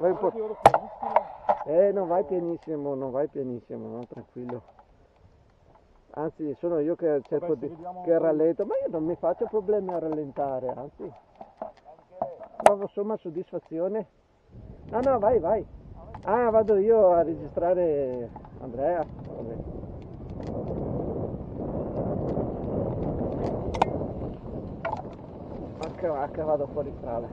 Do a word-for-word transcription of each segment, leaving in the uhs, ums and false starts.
Vai un po'. Eh, non vai pianissimo, non vai pianissimo, no, tranquillo. Anzi, sono io che cerco di... che rallento, ma io non mi faccio problemi a rallentare, anzi. Provo somma soddisfazione. No, no, vai, vai. Ah, vado io a registrare Andrea. Vabbè. Vacca, vacca, vado fuori strada.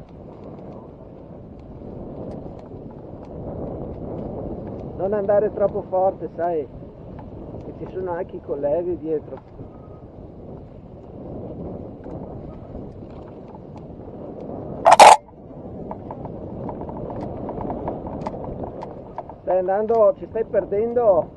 Non andare troppo forte, sai, che ci sono anche i colleghi dietro. Stai andando, ci stai perdendo.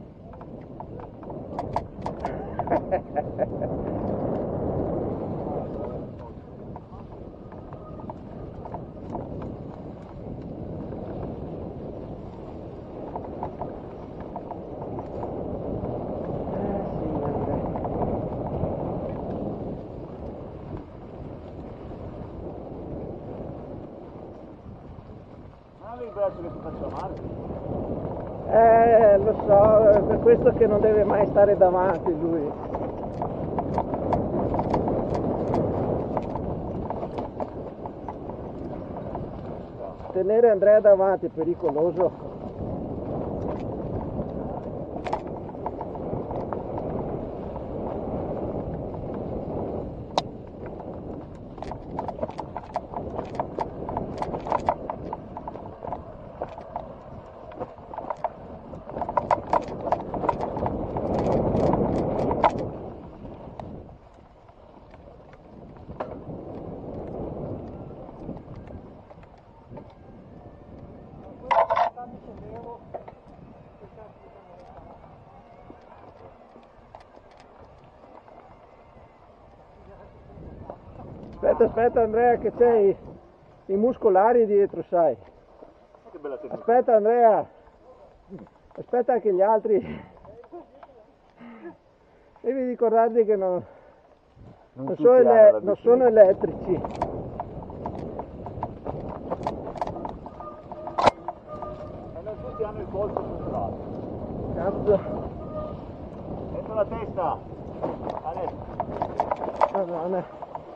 Che ti faccio male? Eh, lo so, è per questo che non deve mai stare davanti lui. Tenere Andrea davanti è pericoloso. Aspetta, aspetta Andrea che c'è i, i muscolari dietro, sai. Che bella tecnica. Aspetta Andrea, aspetta anche gli altri. Devi ricordarti che non, non, non, sono, ele non sono elettrici. E non tutti hanno il polso centrale. Cazzo. Dentro la testa. Adesso. Madonna.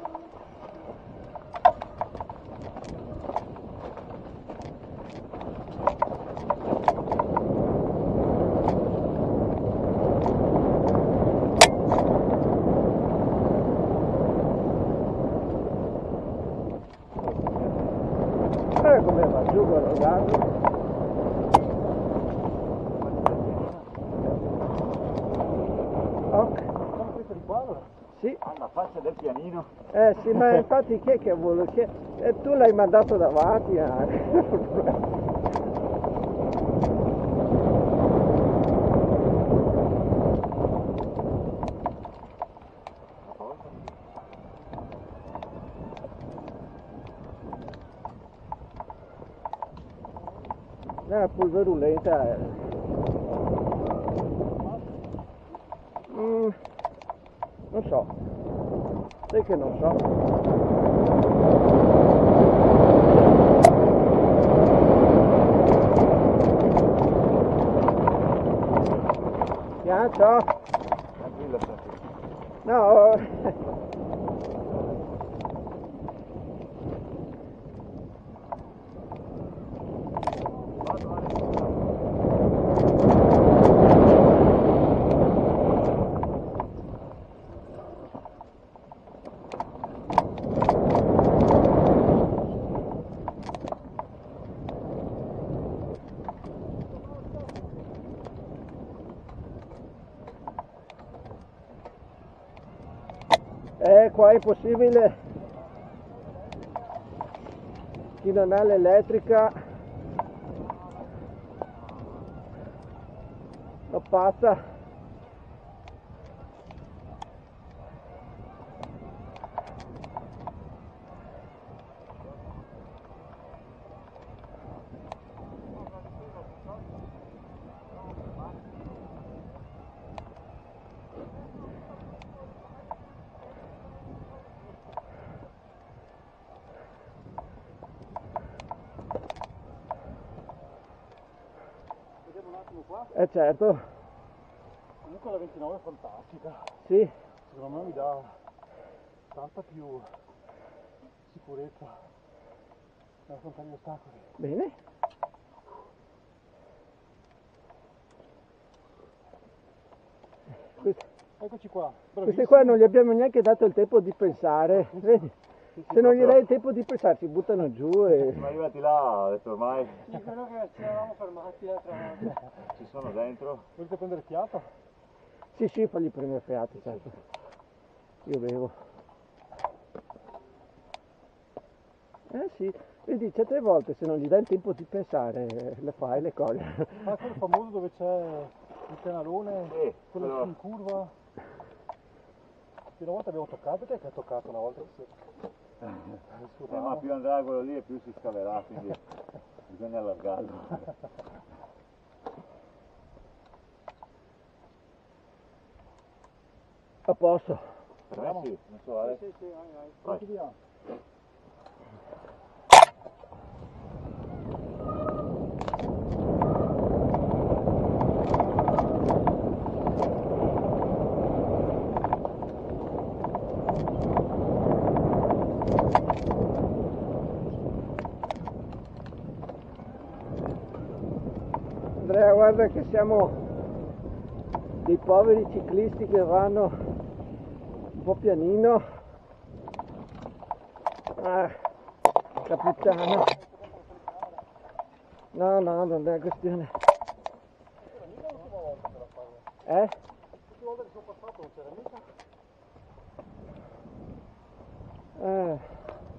Guarda come va giù con lo gatto. Ok. Come questo di qua allora? Sì. Alla faccia del pianino. Eh sì, ma infatti chi è che vuole? Chi è? Eh, tu l'hai mandato davanti anche. La polverulenta è... Mm, non so, sai che non so. Piancio? Tranquillo, tranquillo. No. Eh, qua è possibile, chi non ha l'elettrica lo passa. attimo qua? Eh certo. Comunque la ventinove è fantastica. Sì. Secondo me mi dà tanta più sicurezza nell'affrontare gli ostacoli. Bene. Questi, Eccoci qua. questi qua non gli abbiamo neanche dato il tempo di pensare. Vedi? Sì, sì, Se non gli proprio. dai il tempo di pensare si buttano giù e... Siamo arrivati là, ho detto ormai Sì, quello che ci eravamo fermati l'altra volta. ci sono dentro. Volete prendere fiato? Sì, sì, fagli prendere fiato, certo. Io bevo. Eh sì, vedi, certe volte se non gli dai il tempo di pensare, le fai le cose. Ah, quello famoso dove c'è il canalone, Sì, quello quello- in curva. Che una volta abbiamo toccato, te che ha toccato una volta che si Eh, ma più andrà quello lì e più si scaverà, quindi bisogna allargarlo. A posto. Per me sì, non so, Alex. Sì, sì, vai, vai. Vai. via. Andrea, guarda che siamo dei poveri ciclisti che vanno un po' pianino. Ah, capitano. No, no, non è questione. Eh? L'ultima volta che sono passato non c'era mica. Eh.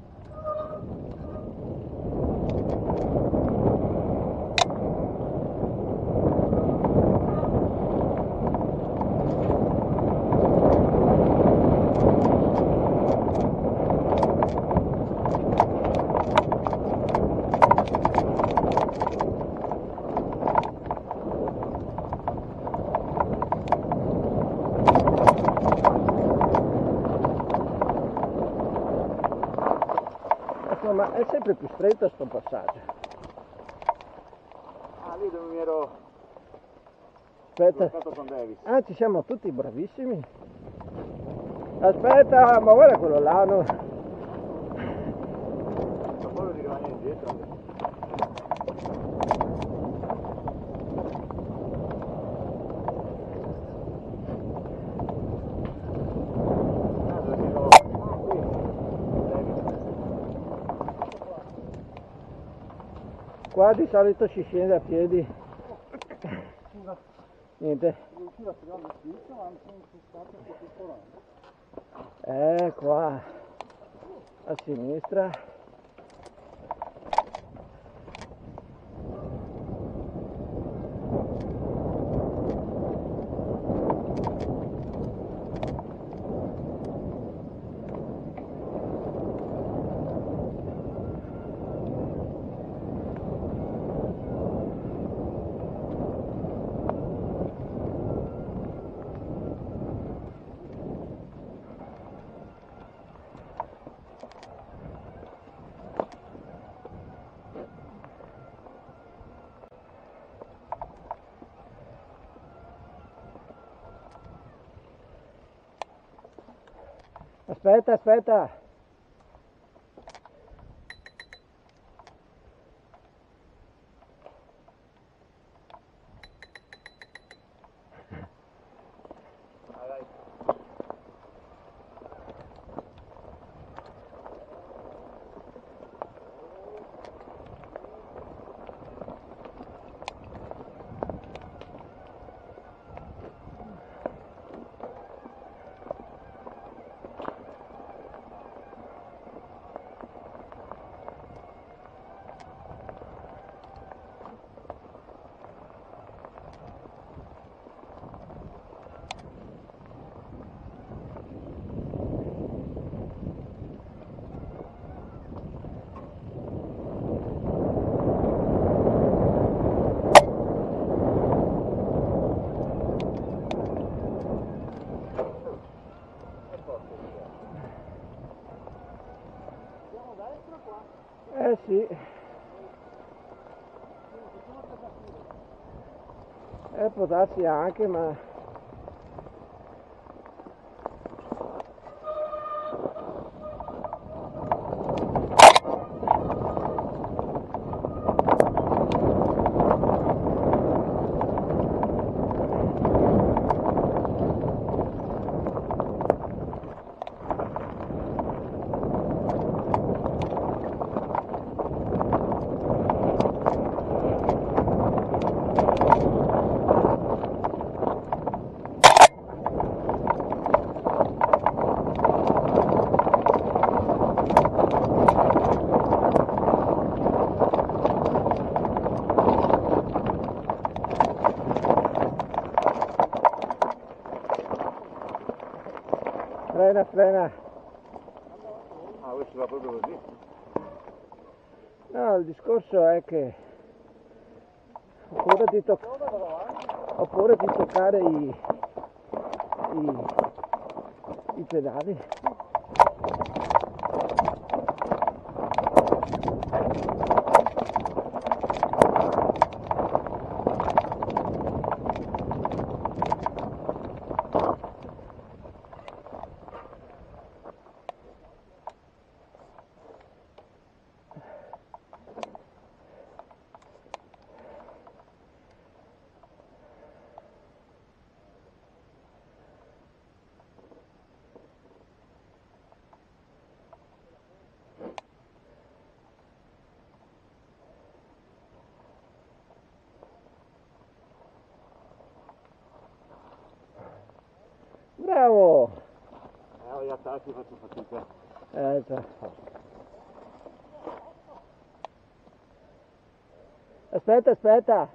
Insomma, è sempre più stretto sto passaggio. Ah, lì dove mi ero Aspetta. bloccato con Davis. Ah, ci siamo tutti bravissimi. Aspetta, ma guarda quello là, no? Non voglio di granare indietro. Ah, dove mi ero... Ah, qui. Davis. Qua di solito si scende a piedi. Scusa, Niente. riuscire a tirare il switch ma anche in stato un po' più forante. Eh, qua. A sinistra. Aspetta, aspetta. Vai, vai. Eh, può darsi anche, ma... Frena, frena. Ah, questo va proprio così? No, il discorso è che ho paura di, to- ho paura di toccare i, i, i pedali. Bravo! Eh, gli attacchi faccio fatica. Eh già. Aspetta, aspetta!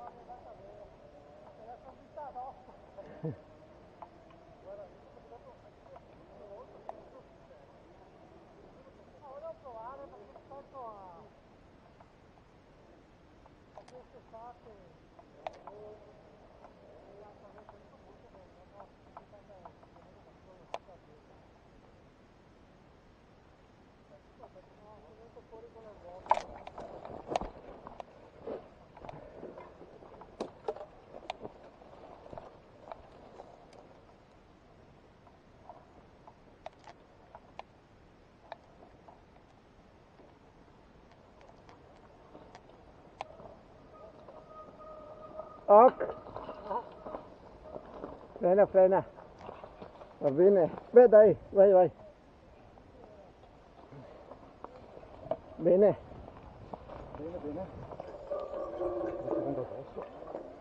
Ok. Frena, frena. Va bene. Beh dai, vai, vai. Bene. Bene, bene. Un secondo adesso.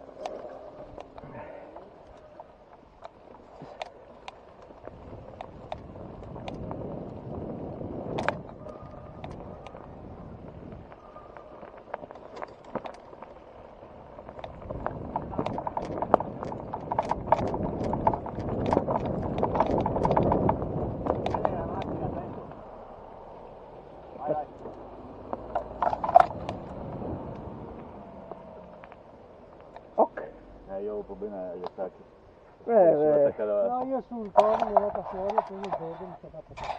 Ok. Eh, io ho un problema agli attacchi. Eh, beh. No, io sul covo mi ho dato fuori e poi il bordo mi sta da